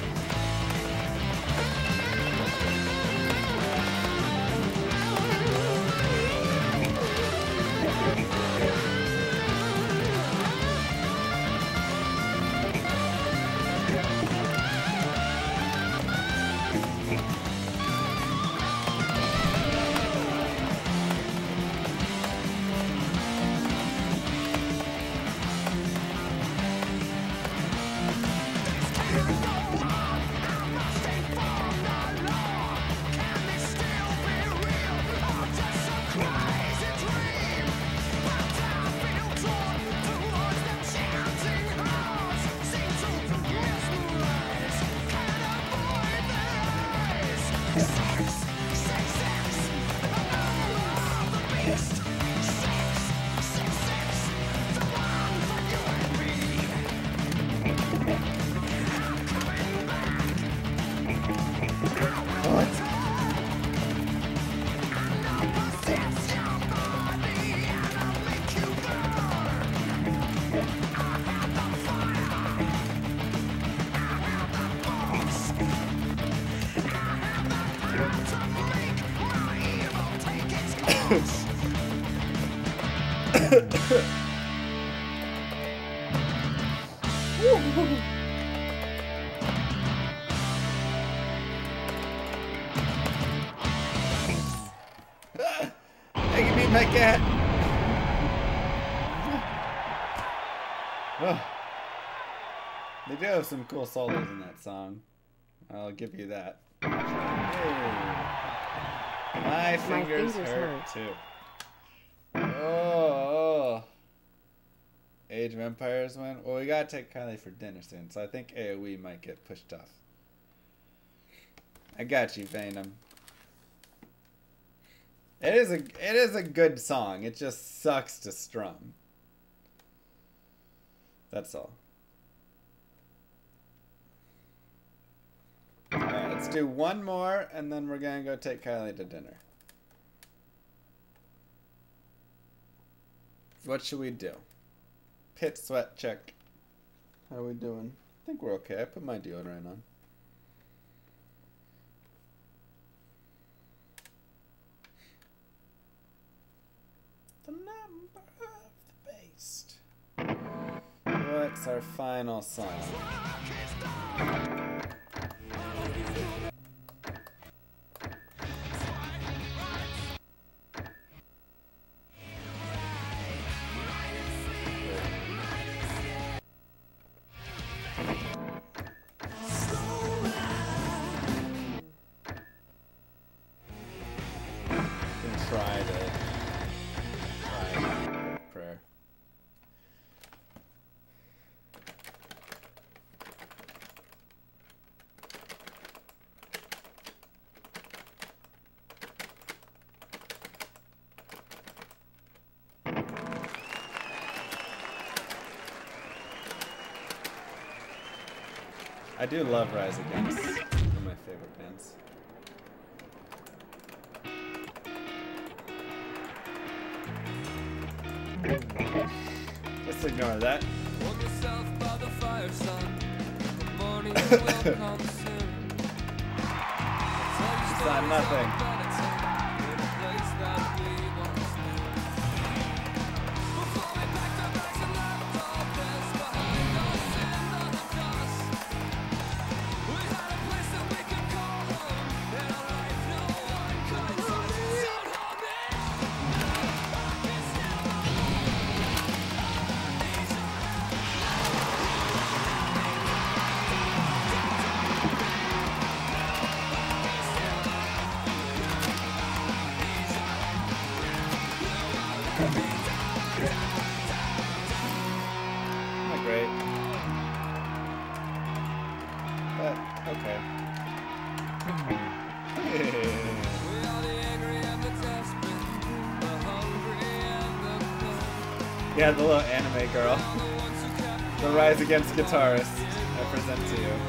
I can beat my cat. Oh. They do have some cool solos in that song. I'll give you that. Oh. My fingers, fingers hurt, hurt. too. Oh, oh. Age of Empires win. Well, we gotta take Kylie for dinner soon, so I think A O E might get pushed off. I got you, Venom. It is a it is a good song. It just sucks to strum. That's all. Alright, let's do one more and then we're gonna go take Kylie to dinner. What should we do? Pit sweat check. How we doing? I think we're okay. I put my deodorant on. The number of the beast. What's our final song? Try to try prayer. I do love Rise Against. One of my favorite bands. Just ignore that. Warm yourself by the fire, son. The morning will come soon. It's not nothing. Not great. But, okay. Yeah, the little anime girl. The Rise Against guitarist. I present to you.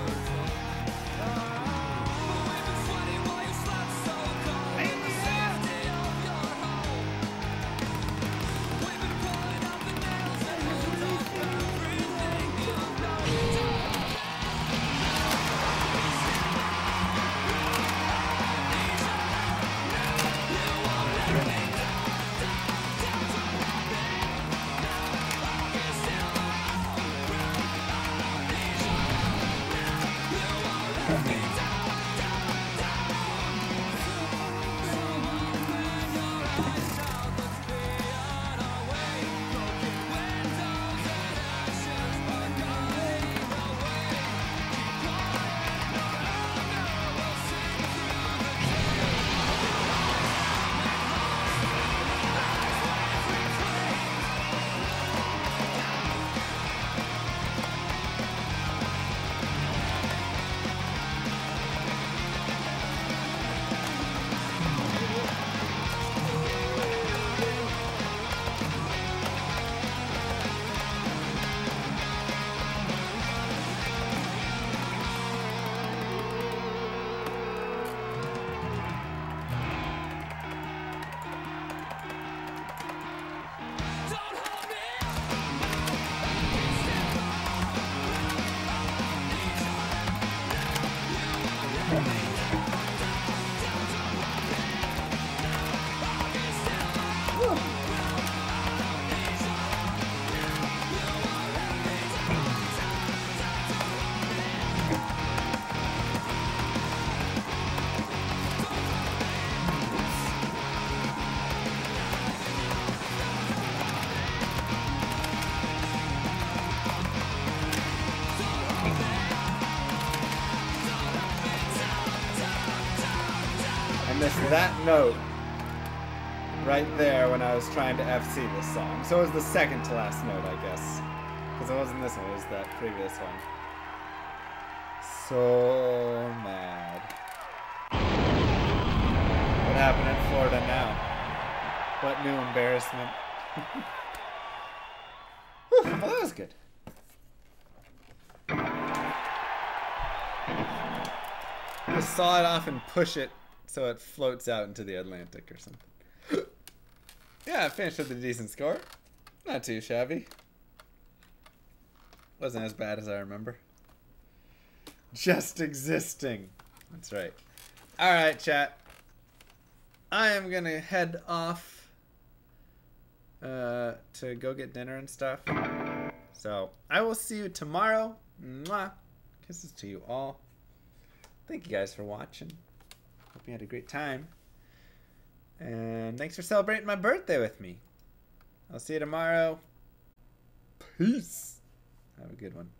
missed that note right there when I was trying to F C this song. So it was the second to last note, I guess. Because it wasn't this one, it was that previous one. So mad. What happened in Florida now? What new embarrassment? Whew, well, that was good. Just saw it off and push it so it floats out into the Atlantic or something. Yeah, I finished with a decent score. Not too shabby. Wasn't as bad as I remember. Just existing. That's right. Alright, chat. I am gonna head off uh, to go get dinner and stuff. So, I will see you tomorrow. Mwah. Kisses to you all. Thank you guys for watching. Hope you had a great time. And thanks for celebrating my birthday with me. I'll see you tomorrow. Peace. Have a good one.